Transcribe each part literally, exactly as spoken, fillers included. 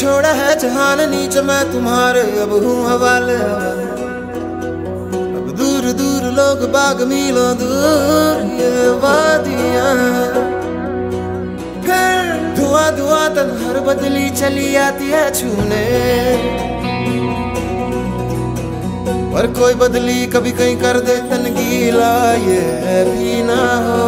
छोड़ा है जहान नीचे मैं तुम्हारे अब हूँ हवाले। अब दूर दूर लोग बाग मीलों दूर ये वादियाँ, फिर धुआं धुआं तन्हार बदली चली आती है छूने। पर कोई बदली कभी कहीं कर दे तन गीला ये भी ना हो।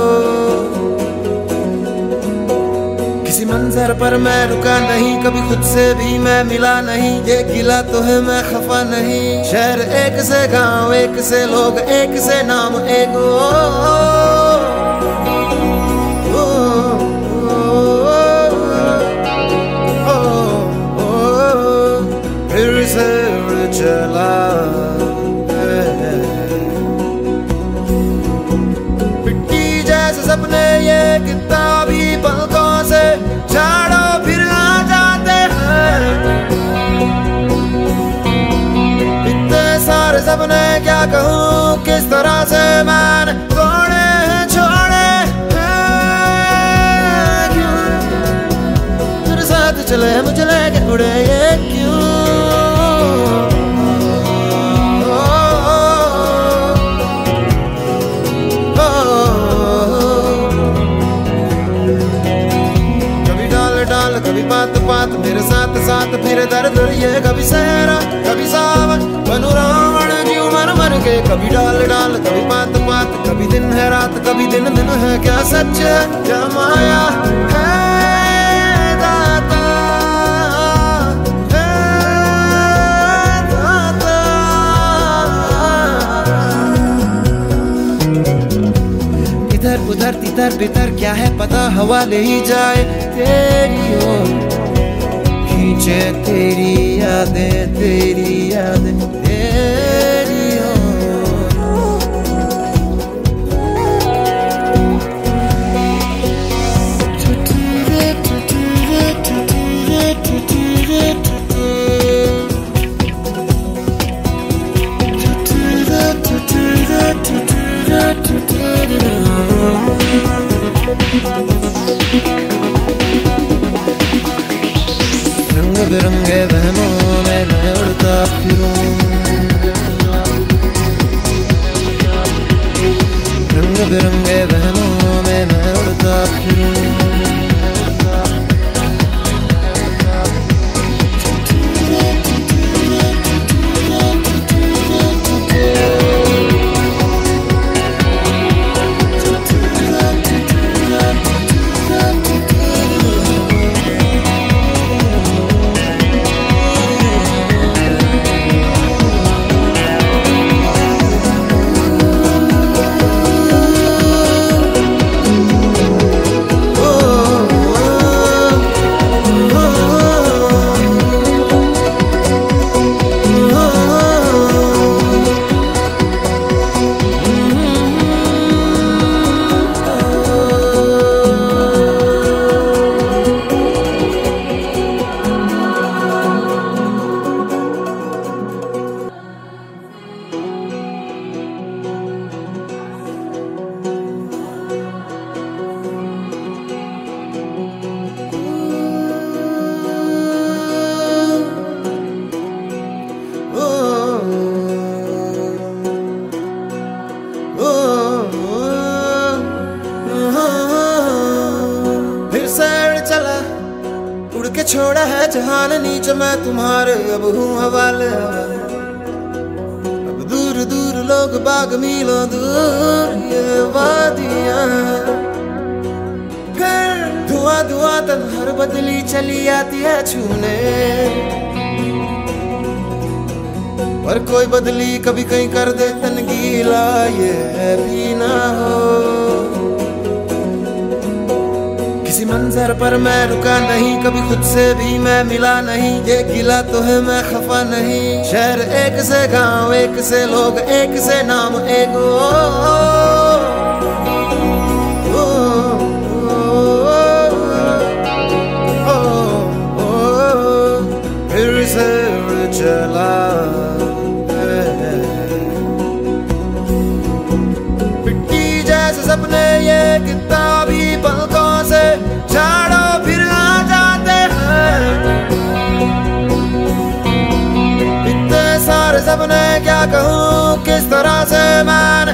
किसी मंजर पर मैं रुका नहीं, कभी खुद से भी मैं मिला नहीं। ये गिला तो है मैं खफा नहीं। शहर एक से गांव एक से लोग एक से नाम एक ओ, ओ, ओ, ओ, ओ, फिर से चला मिट्टी जैसे सपने ये किताबी पलकों से झाड़ो फिर आ जाते हैं। इतने सारे सपने क्या कहूँ किस तरह से मैंने तोड़े हैं छोड़े हैं क्यों मेरे साथ चले मुझे लेके उड़े ये क्यों। कभी बात बात मेरे साथ साथ फिर दर्द ये कभी सहरा कभी सावन बनू रावण जीव मर मर के। कभी डाल डाल कभी बात बात कभी दिन है रात कभी दिन दिन है। क्या सच है क्या माया है दाता है दाता। इधर उधर तिधर बिधर क्या है पता हवा ले ही जाए तेरी ओर। खींचे तेरी यादें तेरी यादें तेरी ओर। रंग बिरंगे वहमों में मैं उड़ता फिरूं, रंग बिरंगे वहमों में मैं उड़ता फिरूं। के छोड़ा है जहान नीचे मैं तुम्हारे अब हूँ हवाले। अब दूर दूर लोग बाग मीलों दूर ये वादियाँ, फिर धुआं धुआं तन्हार बदली चली आती है छूने। पर कोई बदली कभी कहीं कर दे तन गीला ये भी ना हो। किसी मंजर पर मैं रुका नहीं, कभी खुद से भी मैं मिला नहीं। ये गिला तो है मैं खफा नहीं। शहर एक से गांव एक से लोग एक से नाम एक ओ, ओ, ओ, ओ, ओ, फिर से चला मिट्टी जैसे सपने ये किताबी पलकों से झाड़ो फिर आ जाते हैं। किस तरह से मैंने